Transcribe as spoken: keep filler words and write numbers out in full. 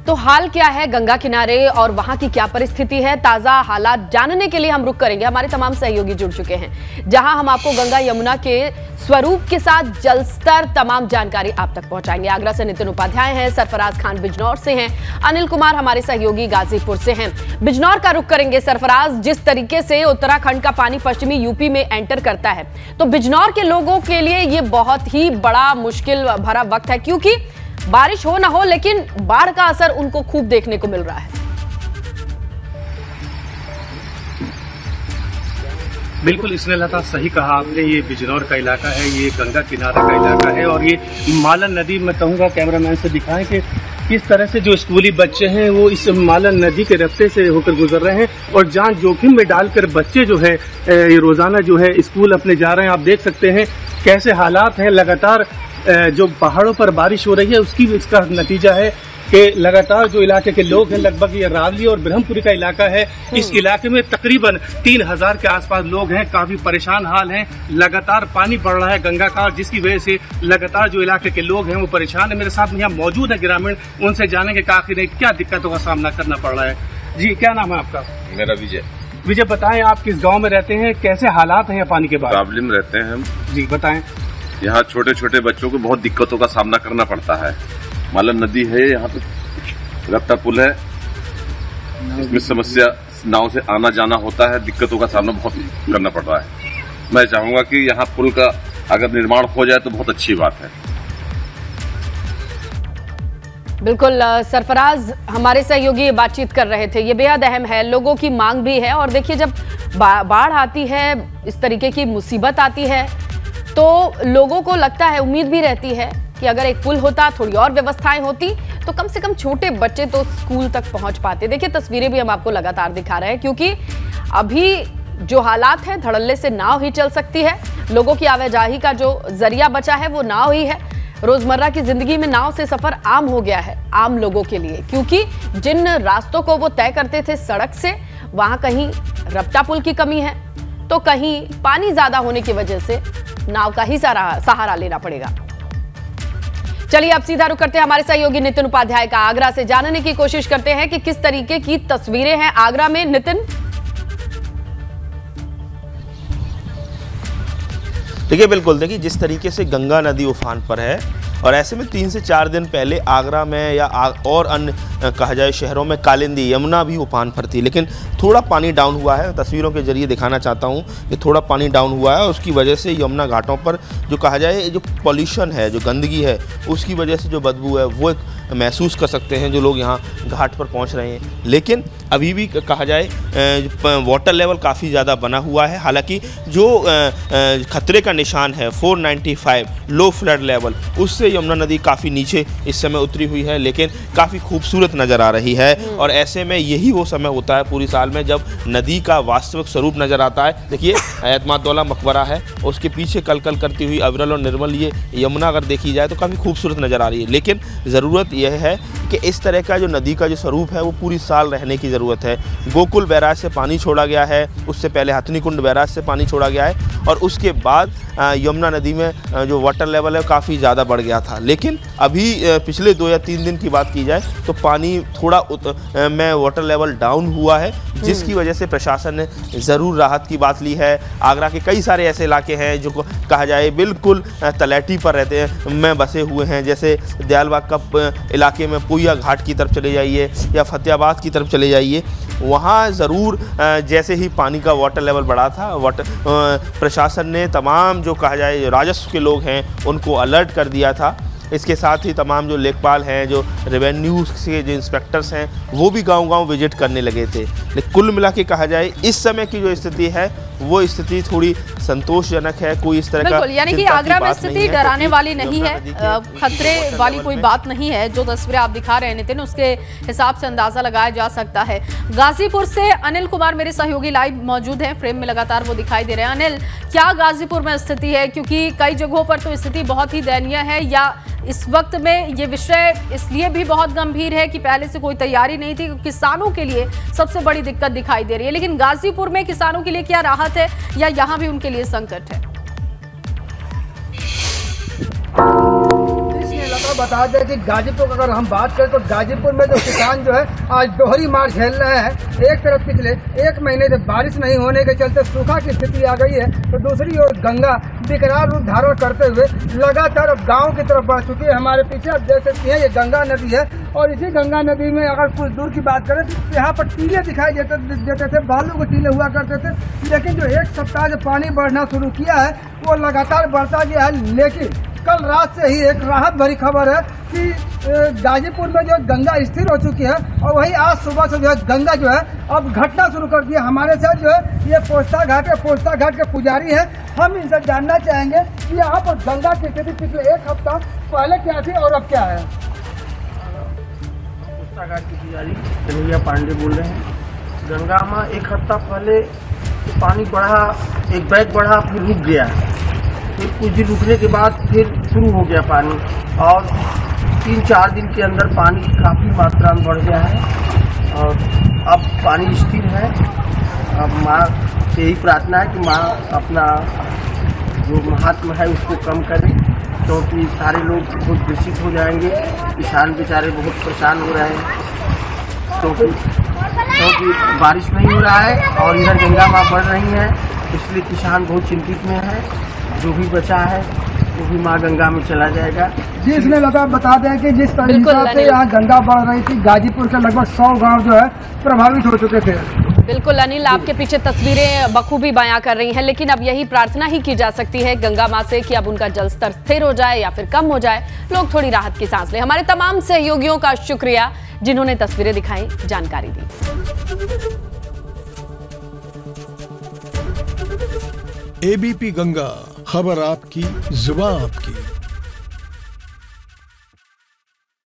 तो हाल क्या है गंगा किनारे और वहां की क्या परिस्थिति है, ताजा हालात जानने के लिए हम रुक करेंगे। हमारे तमाम सहयोगी जुड़ चुके हैं, जहां हम आपको गंगा यमुना के स्वरूप के साथ जलस्तर तमाम जानकारी आप तक पहुंचाएंगे। आगरा से नितिन उपाध्याय हैं, सरफराज खान बिजनौर से हैं, अनिल कुमार हमारे सहयोगी गाजीपुर से हैं। बिजनौर का रुख करेंगे। सरफराज, जिस तरीके से उत्तराखंड का पानी पश्चिमी यूपी में एंटर करता है, तो बिजनौर के लोगों के लिए ये बहुत ही बड़ा मुश्किल भरा वक्त है, क्योंकि बारिश हो ना हो लेकिन बाढ़ का असर उनको खूब देखने को मिल रहा है। बिल्कुल स्नेहलता, सही कहा आपने। ये बिजनौर का इलाका है, ये गंगा किनारा का इलाका है और ये मालन नदी, मैं कहूँगा कैमरामैन से दिखाएं कि किस तरह से जो स्कूली बच्चे हैं वो इस मालन नदी के रास्ते से होकर गुजर रहे हैं और जान जोखिम में डालकर बच्चे जो है ये रोजाना जो है स्कूल अपने जा रहे हैं। आप देख सकते हैं कैसे हालात हैं। लगातार जो पहाड़ों पर बारिश हो रही है उसकी इसका नतीजा है कि लगातार जो इलाके के लोग हैं, लगभग ये रावली और ब्रह्मपुरी का इलाका है, इस इलाके में तकरीबन तीन हजार के आसपास लोग हैं। काफी परेशान हाल हैं। लगातार पानी बढ़ रहा है गंगा का, जिसकी वजह से लगातार जो इलाके के लोग हैं वो परेशान है। मेरे साथ यहाँ मौजूद है ग्रामीण, उनसे जानेंगे कि आखिर क्या दिक्कतों का सामना करना पड़ रहा है। जी, क्या नाम है आपका? मेरा विजय। विजय, बताएं आप किस गाँव में रहते हैं, कैसे हालात हैं पानी के बाद? रावली में रहते हैं हम। जी बताएं। यहाँ छोटे छोटे बच्चों को बहुत दिक्कतों का सामना करना पड़ता है। मालन नदी है, यहाँ पे रफ्ता पुल है, इसमें समस्या नाव से आना जाना होता है, दिक्कतों का सामना बहुत करना पड़ रहा है। मैं चाहूंगा कि यहाँ पुल का अगर निर्माण हो जाए तो बहुत अच्छी बात है। बिल्कुल सरफराज, हमारे सहयोगी बातचीत कर रहे थे, ये बेहद अहम है, लोगों की मांग भी है। और देखिए, जब बाढ़ आती है, इस तरीके की मुसीबत आती है, तो लोगों को लगता है, उम्मीद भी रहती है कि अगर एक पुल होता, थोड़ी और व्यवस्थाएं होती, तो कम से कम छोटे बच्चे तो स्कूल तक पहुंच पाते। देखिए, तस्वीरें भी हम आपको लगातार दिखा रहे हैं, क्योंकि अभी जो हालात हैं, धड़ल्ले से नाव ही चल सकती है। लोगों की आवाजाही का जो जरिया बचा है वो नाव ही है। रोजमर्रा की जिंदगी में नाव से सफर आम हो गया है आम लोगों के लिए, क्योंकि जिन रास्तों को वो तय करते थे सड़क से, वहां कहीं रपटा पुल की कमी है, तो कहीं पानी ज्यादा होने की वजह से नाव का ही सहारा लेना पड़ेगा। चलिए अब सीधा रुक करते हैं हमारे सहयोगी नितिन उपाध्याय का। आगरा से जानने की कोशिश करते हैं कि किस तरीके की तस्वीरें हैं आगरा में। नितिन, देखिए, बिल्कुल देखिए, जिस तरीके से गंगा नदी उफान पर है और ऐसे में तीन से चार दिन पहले आगरा में या और अन्य कहा जाए शहरों में कालिंदी, यमुना भी उफान पर थी, लेकिन थोड़ा पानी डाउन हुआ है। तस्वीरों के जरिए दिखाना चाहता हूं कि थोड़ा पानी डाउन हुआ है। उसकी वजह से यमुना घाटों पर जो कहा जाए जो पॉल्यूशन है, जो गंदगी है, उसकी वजह से जो बदबू है वो महसूस कर सकते हैं जो लोग यहाँ घाट पर पहुँच रहे हैं। लेकिन अभी भी कहा जाए वाटर लेवल काफ़ी ज़्यादा बना हुआ है। हालांकि जो खतरे का निशान है चार सौ पचानवे लो फ्लड लेवल, उससे यमुना नदी काफ़ी नीचे इस समय उतरी हुई है, लेकिन काफ़ी खूबसूरत नज़र आ रही है। और ऐसे में यही वो समय होता है पूरी साल में जब नदी का वास्तविक स्वरूप नज़र आता है। देखिए, एतमादौला मकबरा है, उसके पीछे कल कल करती हुई अविरल और निर्मल ये यमुना अगर देखी जाए तो काफ़ी खूबसूरत नज़र आ रही है। लेकिन ज़रूरत यह है कि इस तरह का जो नदी का जो स्वरूप है वो पूरी साल रहने की ज़रूरत है। गोकुल बैराज से पानी छोड़ा गया है, उससे पहले हथनीकुंड बैराज से पानी छोड़ा गया है, और उसके बाद यमुना नदी में जो वाटर लेवल है काफ़ी ज़्यादा बढ़ गया था। लेकिन अभी पिछले दो या तीन दिन की बात की जाए तो पानी थोड़ा में वाटर लेवल डाउन हुआ है, जिसकी वजह से प्रशासन ने ज़रूर राहत की बात ली है। आगरा के कई सारे ऐसे इलाके हैं जो कहा जाए बिल्कुल तलैटी पर रहते हैं में बसे हुए हैं, जैसे दयालबाग का इलाके में पुइया घाट की तरफ चले जाइए या फतेहाबाद की तरफ चले जाइए, वहाँ ज़रूर जैसे ही पानी का वाटर लेवल बढ़ा था, वाटर प्रशासन ने तमाम जो कहा जाए राजस्व के लोग हैं उनको अलर्ट कर दिया था। इसके साथ ही तमाम जो लेखपाल हैं, जो रेवेन्यू के जो इंस्पेक्टर्स हैं, वो भी गांव-गांव विजिट करने लगे थे। लेकिन कुल मिला के कहा जाए इस समय की जो स्थिति है वो स्थिति थोड़ी संतोषजनक है। कोई इस तरह का यानी कि आगरा में स्थिति डराने वाली नहीं है, खतरे वाली कोई बात नहीं है। जो तस्वीरें आप दिखा रहे हैं नितिन, उसके हिसाब से अंदाजा लगाया जा सकता है। गाजीपुर से अनिल कुमार मेरे सहयोगी लाइव मौजूद हैं, फ्रेम में लगातार वो दिखाई दे रहे हैं। अनिल, क्या गाजीपुर में स्थिति है? क्योंकि कई जगहों पर तो स्थिति बहुत ही दयनीय है, या इस वक्त में ये विषय इसलिए भी बहुत गंभीर है कि पहले से कोई तैयारी नहीं थी, किसानों के लिए सबसे बड़ी दिक्कत दिखाई दे रही है। लेकिन गाजीपुर में किसानों के लिए क्या राहत है, या यहाँ भी उनके लिए संकट है? लगा बता दें कि गाजीपुर का अगर हम बात करें तो गाजीपुर में जो किसान जो है आज दोहरी मार झेल रहे हैं। एक तरफ पिछले एक महीने से बारिश नहीं होने के चलते सूखा की स्थिति आ गई है, तो दूसरी ओर गंगा विकराल रूप धारण करते हुए लगातार अब गाँव की तरफ बढ़ चुकी है। हमारे पीछे आप देख सकते हैं ये गंगा नदी है और इसी गंगा नदी में अगर कुछ दूर की बात करें तो यहाँ पर टीले दिखाई देते देते थे, बालू के टीले हुआ करते थे। लेकिन जो एक सप्ताह से पानी बढ़ना शुरू किया है वो लगातार बढ़ता गया है। लेकिन कल रात से ही एक राहत भरी खबर है कि गाजीपुर में जो गंगा स्थिर हो चुकी है और वही आज सुबह से जो है गंगा जो है अब घटना शुरू कर दिया। हमारे साथ जो है ये पोस्ता घाट है, पोस्ता घाट के पुजारी हैं। हम इनसे जानना चाहेंगे कि यहाँ पर गंगा की स्थिति पिछले एक हफ्ता पहले क्या थी और अब क्या है। पोस्ता घाट के पुजारी कन्हैया पांडे बोल रहे हैं। गंगा में एक हफ्ता पहले पानी बढ़ा, एक बैग बढ़ा, फिर रुक गया, फिर कुछ दिन रुकने के बाद फिर शुरू हो गया पानी और तीन चार दिन के अंदर पानी काफ़ी मात्रा में बढ़ गया है और अब पानी स्थिर है। अब माँ से यही प्रार्थना है कि माँ अपना जो महात्मा है उसको कम करे, क्योंकि तो सारे लोग बहुत दूषित हो जाएंगे। किसान बेचारे बहुत परेशान हो रहे हैं क्योंकि क्योंकि बारिश नहीं हो रहा है और इधर गंगा माँ बढ़ रही है, इसलिए किसान बहुत चिंतित में है। जो भी बचा है वो भी माँ गंगा में चला जाएगा। जी इसमें लगा बता दें कि जिस तरीके से यहाँ गंगा बढ़ रही थी गाजीपुर के लगभग सौ गांव जो है प्रभावित हो चुके थे। बिल्कुल अनिल, आपके पीछे तस्वीरें बखूबी बयां कर रही हैं, लेकिन अब यही प्रार्थना ही की जा सकती है गंगा माँ से कि अब उनका जल स्तर स्थिर हो जाए या फिर कम हो जाए, लोग थोड़ी राहत की सांस लें। हमारे तमाम सहयोगियों का शुक्रिया जिन्होंने तस्वीरें दिखाई, जानकारी दी। एबीपी गंगा, खबर आपकी, जुबान आपकी।